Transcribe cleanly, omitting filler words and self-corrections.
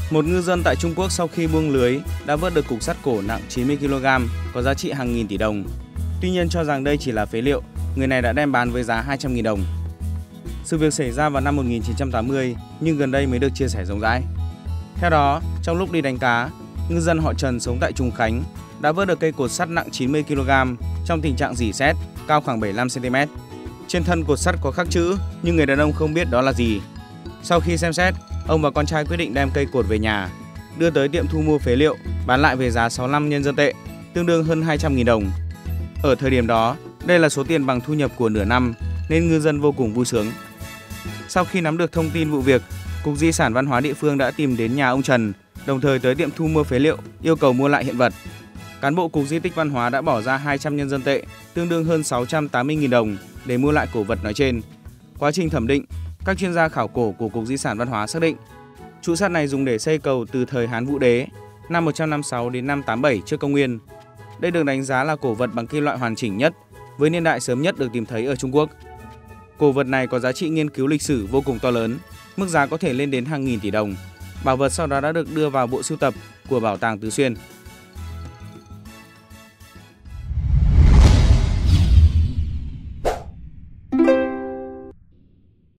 Một ngư dân tại Trung Quốc sau khi buông lưới đã vớt được cục sắt cổ nặng 90 kg có giá trị hàng nghìn tỷ đồng. Tuy nhiên cho rằng đây chỉ là phế liệu, người này đã đem bán với giá 200.000 đồng. Sự việc xảy ra vào năm 1980 nhưng gần đây mới được chia sẻ rộng rãi. Theo đó, trong lúc đi đánh cá, ngư dân họ Trần sống tại Trùng Khánh đã vớt được cây cột sắt nặng 90 kg trong tình trạng rỉ sét, cao khoảng 75 cm. Trên thân cột sắt có khắc chữ nhưng người đàn ông không biết đó là gì. Sau khi xem xét, ông và con trai quyết định đem cây cột về nhà, đưa tới tiệm thu mua phế liệu, bán lại với giá 65 nhân dân tệ, tương đương hơn 200.000 đồng. Ở thời điểm đó, đây là số tiền bằng thu nhập của nửa năm nên ngư dân vô cùng vui sướng. Sau khi nắm được thông tin vụ việc, Cục Di sản Văn hóa địa phương đã tìm đến nhà ông Trần, đồng thời tới tiệm thu mua phế liệu, yêu cầu mua lại hiện vật. Cán bộ Cục Di tích Văn hóa đã bỏ ra 200 nhân dân tệ, tương đương hơn 680.000 đồng để mua lại cổ vật nói trên. Quá trình thẩm định, các chuyên gia khảo cổ của Cục Di sản Văn hóa xác định trụ sắt này dùng để xây cầu từ thời Hán Vũ Đế, năm 156 đến năm 87 trước công nguyên. Đây được đánh giá là cổ vật bằng kim loại hoàn chỉnh nhất, với niên đại sớm nhất được tìm thấy ở Trung Quốc. Cổ vật này có giá trị nghiên cứu lịch sử vô cùng to lớn, mức giá có thể lên đến hàng nghìn tỷ đồng. Bảo vật sau đó đã được đưa vào bộ sưu tập của Bảo tàng Tứ Xuyên.